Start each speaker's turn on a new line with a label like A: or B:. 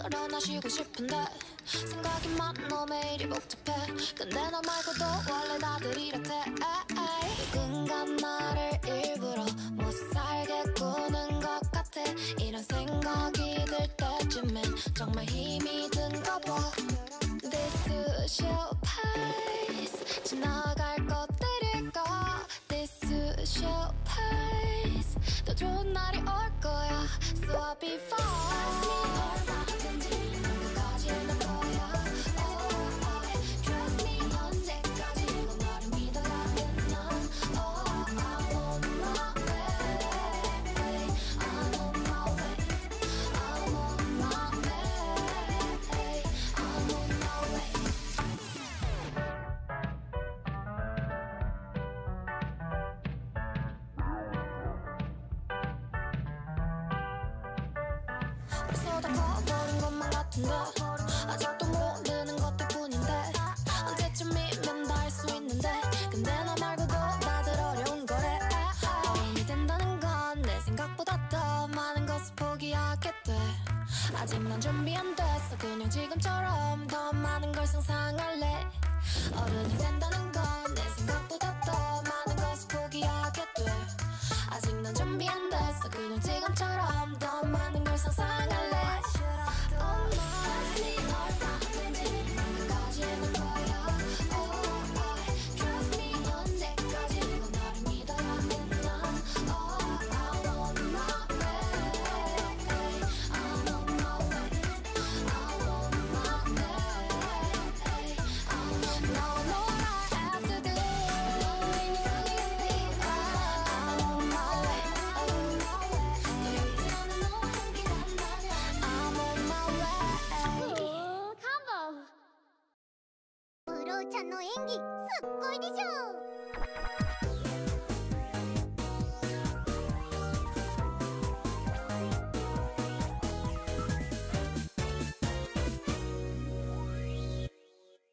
A: 그러나 쉬고 싶은데 생각이 많어 매일이 복잡해. 근데 너 말고도 원래 다들 이렇대. 누군가 나를 일부러 못 살게 꾸는 것 같아. 이런 생각이 들 때쯤엔 정말 힘이 든가 봐. This too shall pass. 지나갈 것들일까. This too shall pass. 더 좋은 날이 올 거야. So I'll be fine. 얼마든지 끝까지 널 거야. Trust me 언제까지고 너를 믿어가는 난 I'm on my way. I'm on my way. I'm on my way. I'm on my way. 벌써 다 커버린 것만 같은데 아직도 모르는 것들 뿐인데 언제쯤이면 다 할 수 있는데 근데 너 말고도 다들 어려운 거래. 어른이 된다는 건 내 생각보다 더 많은 것을 포기하게 돼. 아직 난 준비 안 됐어. 그냥 지금처럼 더 많은 걸 상상할래. 어른이 된다는 건 내 생각보다 더 많은 것을 포기하게 돼. 아직 난 준비 안 됐어. 그냥 지금처럼 더 많은 걸 상상할래. Trust me 얼마든지 끝까지 널 거야. Trust me 언제까지고 너를 믿어가는 난 I'm on my way. I'm on my way. I'm on my way. Now I know what I have to do. I'm on my way. 너 옆에 오는 너와 함께 간다면 I'm on my way.
B: 컴보! プロちゃんの演技すっごいでしょ。